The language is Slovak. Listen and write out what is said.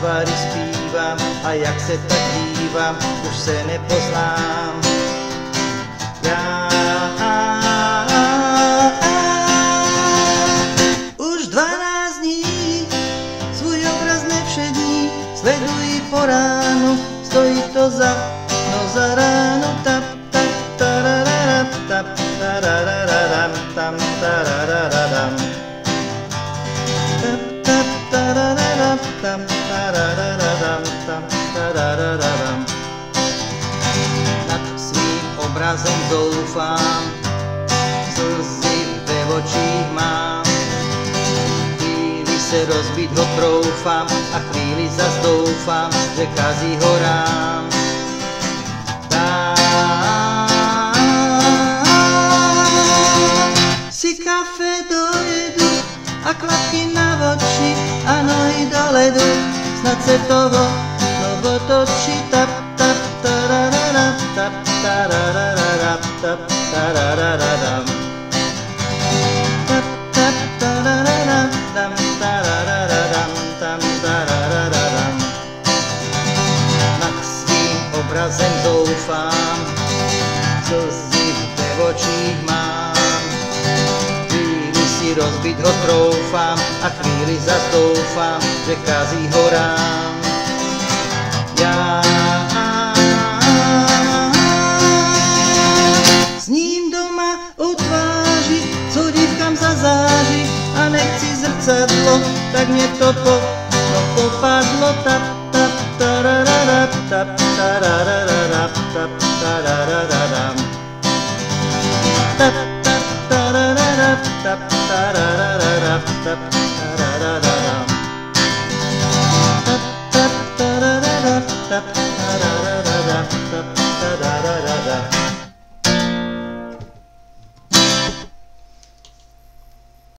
tváři zpívám a jak se tak dívám, už se nepoznám. Já už 12 dní svůj obraz nevšední sleduji po ránu, stojí to za ránu, tap tap tararara, tap tarararam, tam tarararam, tap tap tarararam, tam tarararam, tam tarararam. Nad svým obrazem zoufám, slzy ve očích mám, chvíli se rozbít ho troufám a chvíli zas doufám, že kazí ho rám. Si kafe dojedu a klapky na oči a nohy do ledu, snad se toho znovu točí, tap tap tararara, tap tararara, tap tarararam, tap tap tararara, tam tarararam, tam tarararam. Nad svým obrazem zoufám, slzy v očích mám, chvíli si rozbít ho troufám a chvíli zas doufám, že kazí ho rám. Já s ním doma u tváři, co dívkám zazáří, a nechci zrcadlo, tak mě to popadlo, tap tap tararara, tap tararara, tap tarararam, tap tap tararara, tap tararara, tap